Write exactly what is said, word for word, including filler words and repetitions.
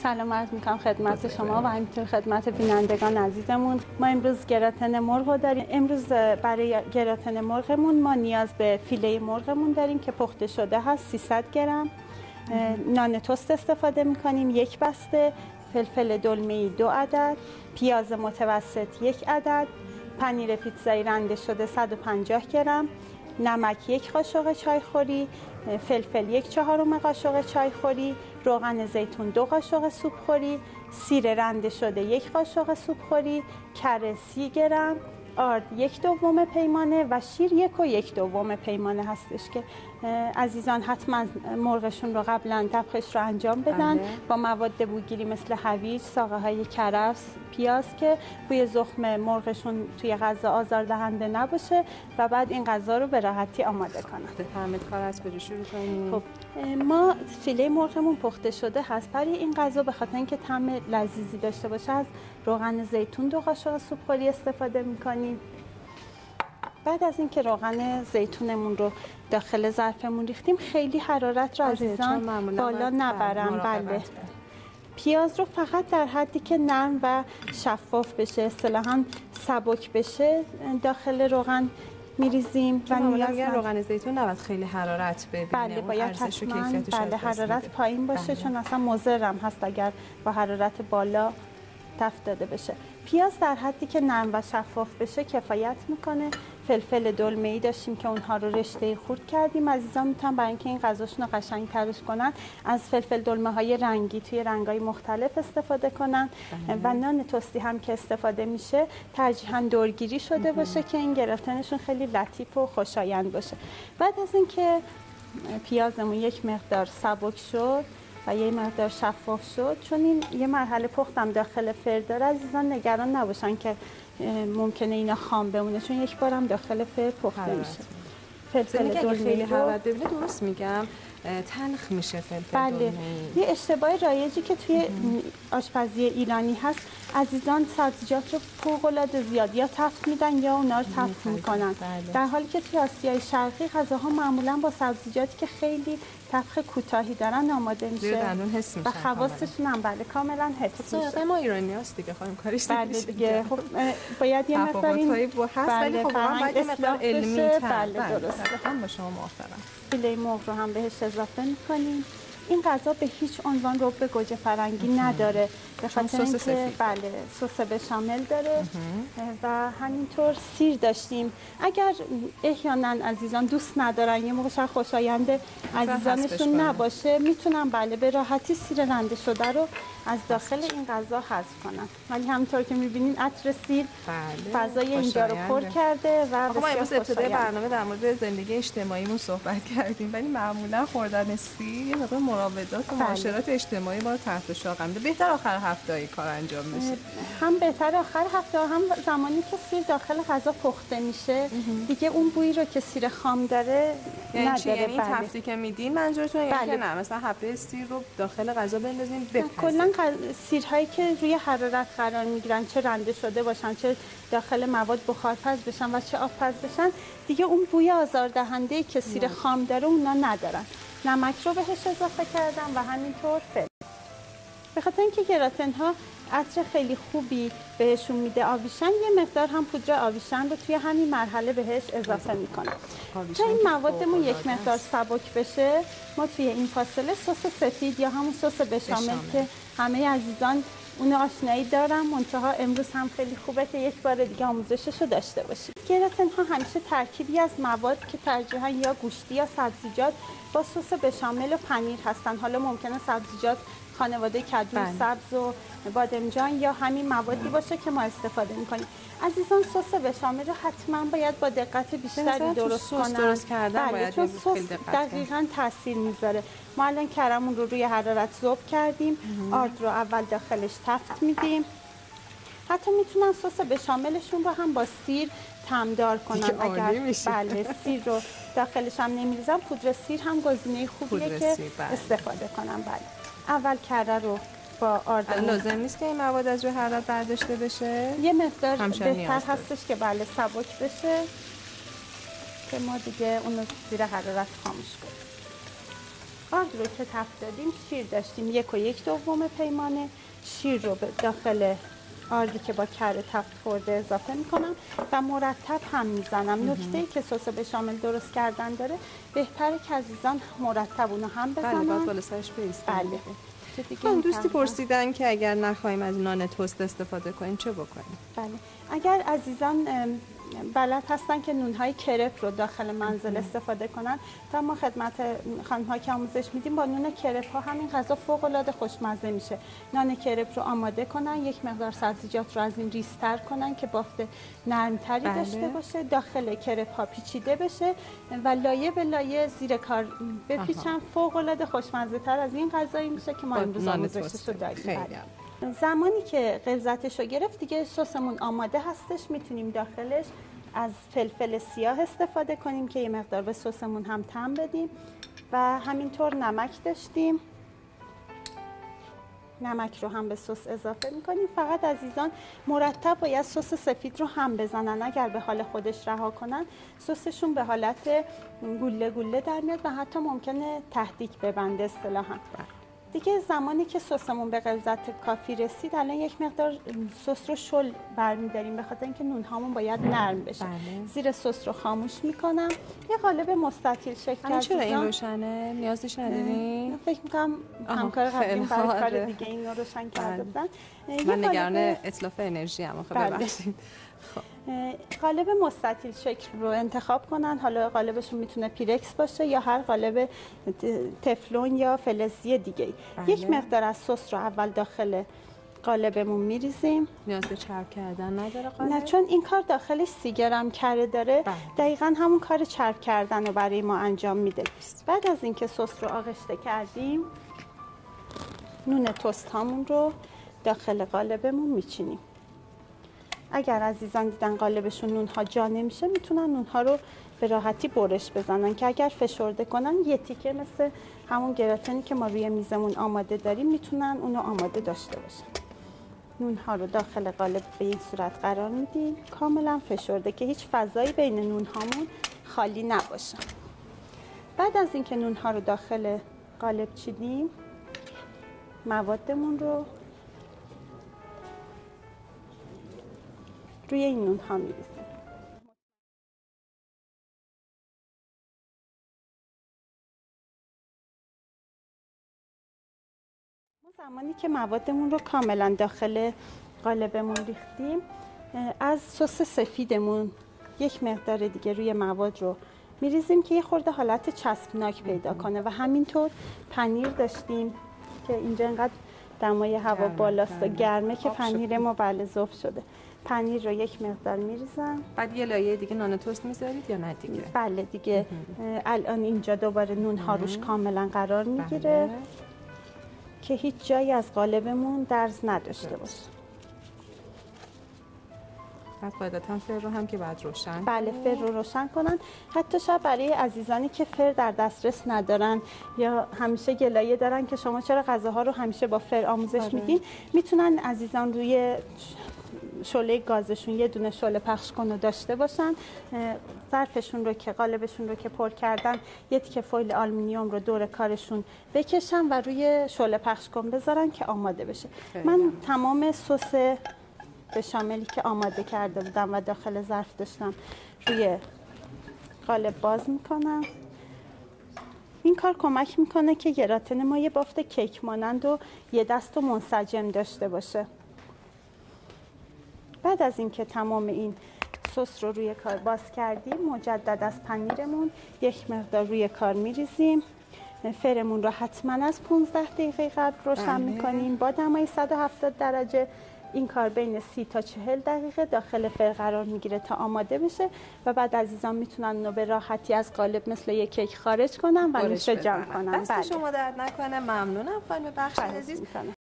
سلام عرض میکنم خدمت شما و همینطور خدمت بینندگان عزیزمون. ما امروز گراتن مرغ رو داریم. امروز برای گراتن مرغمون ما نیاز به فیله مرغمون داریم که پخته شده هست. سیصد گرم نان تست استفاده میکنیم، یک بسته فلفل دلمه‌ای دو عدد، پیاز متوسط یک عدد، پنیر پیتزایی رنده شده صد و پنجاه گرم، نمک یک قاشق چایخوری، فلفل یک چهارم قاشق چایخوری، روغن زیتون دو قاشق سوپخوری، سیر رنده شده یک قاشق سوپخوری، کره سی گرم، آرد یک دوم پیمانه و شیر یک و یک دوم پیمانه هستش که عزیزان حتما مرغشون رو قبلا طبخش رو انجام بدن. بله. با مواد بوگیری مثل هویج، ساقه های کرفس، پیاز که بوی زخم مرغشون توی غذا آزاردهنده نباشه و بعد این غذا رو به راحتی آماده کنن. بفرمایید کار از کجا شروع کنیم؟ خب ما فیله مرغمون پخته شده هست. برای این غذا به خاطر اینکه طعم لذیذی داشته باشه از روغن زیتون دو قاشق سوپخوری استفاده می‌کنیم. بعد از اینکه روغن زیتونمون رو داخل ظرفمون ریختیم خیلی حرارت رو عزیزان بالا نبرن. بله. پیاز رو فقط در حدی که نرم و شفاف بشه، اصطلاحاً سبک بشه داخل روغن میریزیم و نیاز روغن زیتون نباید خیلی حرارت ببینه. بله باید حتما بله حرارت پایین باشه. بله. چون اصلا مضرم هست اگر با حرارت بالا تفت داده بشه. پیاز در حدی که نرم و شفاف بشه کفایت میکنه. فلفل دلمه‌ای داشتیم که اونها رو رشته خورد کردیم. عزیزان میتونن برای اینکه این غذاشون رو قشنگ ترش کنن از فلفل دلمه های رنگی توی رنگ‌های مختلف استفاده کنن. بله. و نان تستی هم که استفاده میشه ترجیحاً دورگیری شده باشه که این گراتنشون خیلی لطیف و خوشایند باشه. بعد از اینکه پیازمون یک مقدار سبک شد و یه مقدار شفاف شد، چون این یه مرحله پختم داخل فر داره، عزیزان نگران نباشن که ممکنه اینا خام بمونه چون یک بارم داخل فر پخته میشه. فلفل دلمه‌ای خیلی حرارت ببینه درست میگم تلخ میشه فلفل بله. دلمه‌ای. یه اشتباه رایجی که توی آشپزی ایرانی هست، عزیزان سبزیجات رو فوق‌العاده زیاد یا تفت میدن یا اونا رو تفت میکنن. بله. در حالی که توی آسیای شرقی غذاها معمولا با سبزیجاتی که خیلی طبخ کوتاهی دارن آماده میشه حس و خواصشون هم بله کاملا حس میشه. خب ما ایرانی هست دیگه خواهیم کارش بله دیگه. خب باید یه مقدار این بله خب باید یه مقدار علمی تر. بله درست. هم با شما موافقم. فیله مرغ رو هم بهش اضافه میکنیم. این غذا به هیچ عنوان رب گوجه فرنگی نداره به خاطر اینکه بله سس بشامل داره و همینطور سیر داشتیم. اگر احیانا عزیزان دوست ندارن یه موقع شاید خوشایند عزیزانشون نباشه میتونن بله به راحتی سیر رنده شده رو از داخل این غذا حذف کنن. ولی همونطور که میبینین عطر سیر بله. فضای اینجا رو پر کرده و ما امروز ابتدای برنامه در مورد زندگی اجتماعیمون صحبت کردیم ولی معمولا خوردن سیر یه مقدار مراودات و معاشرات اجتماعی ما رو تحت فشار قرار میده. بهتر آخر هفته ای کار انجام بشه. هم بهتر آخر هفته هم زمانی که سیر داخل غذا پخته میشه دیگه اون بویی رو که سیر خام داره یعنی نداره. یعنی بله. تفتی که میدین منظورتونه بله. یا نه مثلا حبه سیر رو داخل غذا بندازین بپزین؟ کلا سیرهایی که روی حرارت قرار میگیرن چه رنده شده باشن چه داخل مواد بخارپز بشن و چه آبپز بشن دیگه اون بوی آزاردهنده که سیر خام داره اونا ندارن. نمک رو بهش اضافه کردم و همینطور فلفل. به خاطر اینکه گراتن ها عطر خیلی خوبی بهشون میده آویشن یه مقدار هم پودر آویشن رو توی همین مرحله بهش اضافه میکنم. تا این موادمون یک مقدار سبک بشه ما توی این فاصله سس سفید یا همون سس بشامل که همه عزیزان اون آشنایی دارم منتها امروز هم خیلی خوبه که یک بار دیگه آموزشش رو داشته باشیم. گراتن ها همیشه ترکیبی از مواد که ترجیحاً یا گوشتی یا سبزیجات با سس بشامل و پنیر هستن. حالا ممکنه سبزیجات خانواده کدو سبز و بادمجان یا همین موادی باشه که ما استفاده میکنیم. عزیزان سس بشامل رو حتما باید با دقت بیشتری درست کنن. درست کردن بله چون سس دقیقاً تاثیر میذاره. ما الان کرمون رو روی حرارت ذوب کردیم. آرد رو اول داخلش تفت میدیم. حتی میتونن سس بشاملشون رو هم با سیر تمدار کنن اگر بله سیر رو داخلش هم نمیریزن پودر سیر هم گزینه خوبیه که استفاده کنن. بله اول کره رو با آرد لازم نیست که این مواد از روی حرارت برداشته بشه. یه مقدار بهتر هستش که بله سبک بشه که ما دیگه اون رو زیر حرارت خاموش کنیم. آرد رو که تفت دادیم شیر داشتیم یک و یک دوم پیمانه. شیر رو به داخل آردی که با کره تفت خورده اضافه میکنم و مرتب هم میزنم. نکته‌ای که سس بشامل درست کردن داره، بهتره که عزیزان مرتب اونو هم بزنن. بله، باید بالا سرش بایستیم. بله. من دوستی پرسیدن که اگر نخواهیم از نان تست استفاده کنیم چه بکنیم؟ بله، اگر عزیزان بلد هستن که نونهای کرپ رو داخل منزل استفاده کنن، تا ما خدمت خانم ها که آموزش میدیم با نون کرپ ها همین غذا فوق العاده خوشمزه میشه. نان کرپ رو آماده کنن، یک مقدار سبزیجات رو از این ریزتر کنن که بافت نرمتری بله. داشته باشه، داخل کرپ ها پیچیده بشه و لایه به لایه زیر کار بپیچن. فوق العاده خوشمزه تر از این غذایی میشه که ما امروز آموزشش رو داریم. زمانی که غلظتش رو گرفت دیگه سسمون آماده هستش. میتونیم داخلش از فلفل سیاه استفاده کنیم که یه مقدار به سسمون هم طعم بدیم و همینطور نمک داشتیم. نمک رو هم به سس اضافه میکنیم. فقط عزیزان مرتب باید سس سفید رو هم بزنن، اگر به حال خودش رها کنن سسشون به حالت گوله گوله در میاد و حتی ممکنه تهدیک ببنده اصطلاحاً. دیگه زمانی که سسمون به غلظت کافی رسید، الان یک مقدار سس رو شل برمی‌داریم به خاطر اینکه نون هامون باید نرم بشه. بله. زیر سس رو خاموش میکنم. یه قالب مستطیل شکل. چرا این روشنه؟ نیازش ندارین؟ فکر میکنم همکار قبلیم برای کار دیگه این رو روشن کرده بودن. من نگران اتلاف انرژی ام، آخه ببخشید. قالب مستطیل شکل رو انتخاب کنن. حالا قالبشون میتونه پیرکس باشه یا هر قالب تفلون یا فلزی دیگه. بله. یک مقدار از سس رو اول داخل قالبمون میریزیم. نیاز به چرب کردن نداره قالب؟ نه، چون این کار داخلش سی گرم کره داره. بله. دقیقاً همون کار چرب کردن رو برای ما انجام میده. بعد از اینکه سس رو آغشته کردیم، نون تست هامون رو داخل قالبمون میچینیم. اگر عزیزان دیدن قالبشون نونها جا نمیشه، میتونن نونها رو به راحتی برش بزنن که اگر فشرده کنن یه تیکه مثل همون گراتنی که ما روی میزمون آماده داریم میتونن اونو آماده داشته باشن. نونها رو داخل قالب به این صورت قرار میدیم، کاملا فشرده که هیچ فضایی بین نونهامون خالی نباشه. بعد از اینکه نونها رو داخل قالب چیدیم، موادمون رو روی این نون ها می‌ریزیم. ما زمانی که موادمون رو کاملا داخل قالبمون ریختیم، از سس سفیدمون یک مقدار دیگه روی مواد رو می‌ریزیم که یه خورده حالت چسبناک پیدا کنه و همینطور پنیر داشتیم که اینجا انقدر دمای هوا بالاست و گرمه که پنیر ما بله ذوب شده. پنیر رو یک مقدار میریزم. بعد یه لایه دیگه نان تست میذارید یا نه دیگه؟ بله دیگه. الان اینجا دوباره نون ها روش کاملا قرار میگیره. بله. که هیچ جایی از قالبمون درز نداشته باشه. بعد قاعدتا فر رو هم که بعد روشن. بله، فر رو روشن کنن. حتی شاید برای عزیزانی که فر در دسترس ندارن یا همیشه گلایه دارن که شما چرا غذاها رو همیشه با فر آموزش میدین، میتونن عزیزان روی شعله گازشون یه دونه شعله پخش کن داشته باشن. ظرفشون رو که قالبشون رو که پر کردن، یه تیکه فویل آلومینیوم رو دور کارشون بکشن و روی شعله پخش کن بذارن که آماده بشه. من تمام سس بشاملی که آماده کرده بودم و داخل ظرف داشتم روی قالب باز میکنم. این کار کمک میکنه که گراتن ما یه بافت کیک مانند و یه دست و منسجم داشته باشه. بعد از اینکه تمام این سس رو روی کار باز کردیم، مجدد از پنیرمون یک مقدار روی کار میریزیم. فرمون رو حتما از پانزده دقیقه قبل روشن میکنیم با دمای صد و هفتاد درجه. این کار بین سی تا چهل دقیقه داخل فر قرار میگیره تا آماده بشه و بعد عزیزان میتونن اونو به راحتی از قالب مثل یک کیک خارج کنن و نوش جان کنن. دست شما درد نکنه. ممنونم خانم بخش عزیز.